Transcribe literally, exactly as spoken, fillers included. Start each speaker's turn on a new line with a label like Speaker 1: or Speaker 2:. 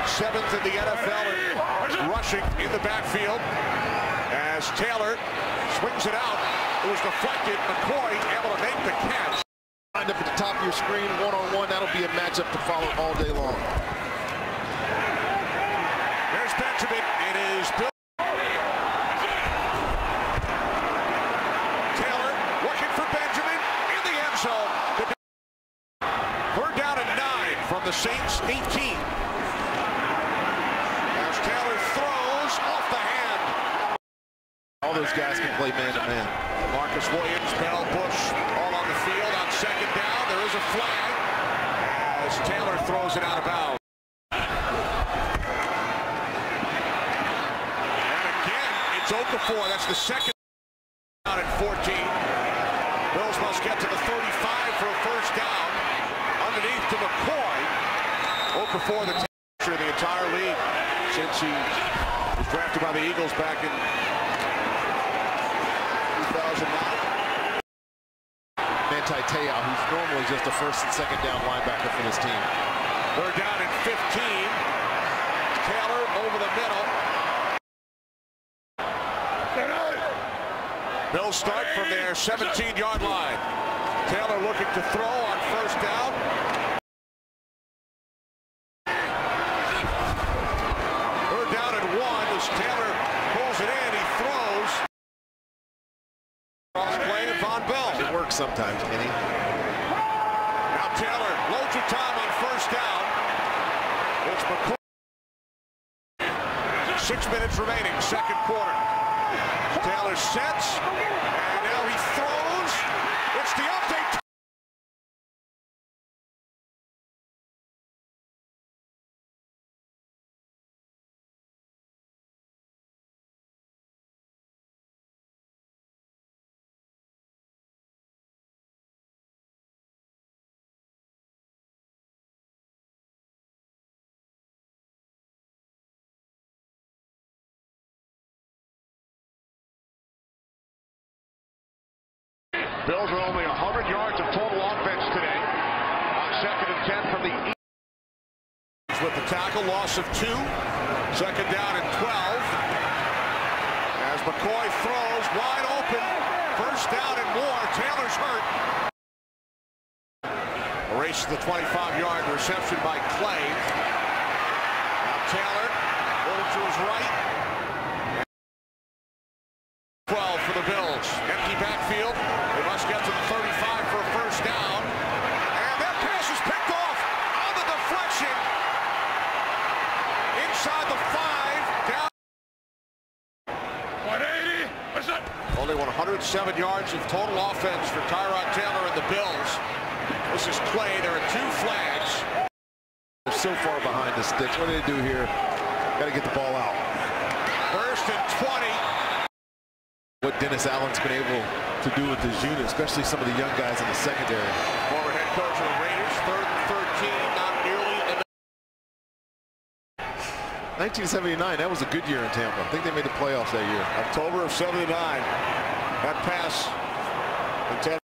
Speaker 1: seventh in the N F L in rushing in the backfield. As Taylor swings it out, it was deflected. McCoy able to make the catch.
Speaker 2: Lined up at the top of your screen, one-on-one. That'll be a matchup to follow all day long.
Speaker 1: There's Benjamin. It is Bill. Taylor looking for Benjamin in the end zone. Third down and nine from the Saints eighteen. As Taylor throws off the hand.
Speaker 2: All those guys can play man-to-man.
Speaker 1: Marcus Williams, Bell, Bush, all on the field on second down. There is a flag as Taylor throws it out of bounds. And again, it's Okafor. That's the second down at fourteen. Bills must get to the thirty-five for a first down. Underneath to McCoy. Okafor, the teacher of the entire league since he was drafted by the Eagles back in two thousand nine.
Speaker 2: Manti Te'o, who's normally just a first and second down linebacker for this team.
Speaker 1: They're down at fifteen. Taylor over the middle. Bills start from their seventeen-yard line. Taylor looking to throw on first down. Third down and one as Tayller pulls it in. He throws. Cross play to Von Bell.
Speaker 2: It works sometimes, Kenny.
Speaker 1: Now Taylor loads of time on first down. It's McCoy. Six minutes remaining, second quarter. Taylor sets, and now he throws. It's the update. Bills are only one hundred yards of total offense today. On second and ten from the Eagles with the tackle, loss of two. Second down and twelve. As McCoy throws wide open. First down and more. Taylor's hurt. A race to the twenty-five-yard reception by Clay. Now Taylor, over to his right. twelve for the Bills. Empty backfield. They must get to the thirty-five for a first down. And that pass is picked off on the deflection. Inside the five. Down. one eighty. What's that? Only one hundred seven yards of total offense for Tyrod Taylor and the Bills. This is Clay. There are two flags.
Speaker 2: They're so far behind the sticks. What do they do here? Got to get the ball out.
Speaker 1: First and twenty.
Speaker 2: What Dennis Allen's been able to do with his unit, especially some of the young guys in the secondary.
Speaker 1: Former head coach of the Raiders, third and thirteen, not nearly enough.
Speaker 2: nineteen seventy-nine, that was a good year in Tampa. I think they made the playoffs that year.
Speaker 1: October of seventy-nine. That pass.